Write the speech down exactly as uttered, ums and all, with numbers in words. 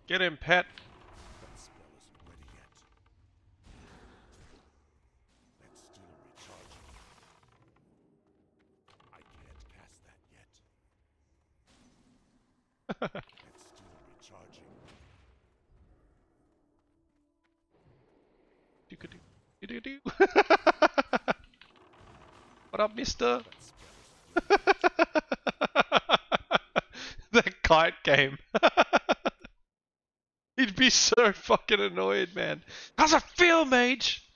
Get him, pet. That spell isn't ready yet. That's still recharging. I can't cast that yet. That's still recharging. Do-do-do. What up, mister? That kite game. He'd be so fucking annoyed, man. How's it feel, mage?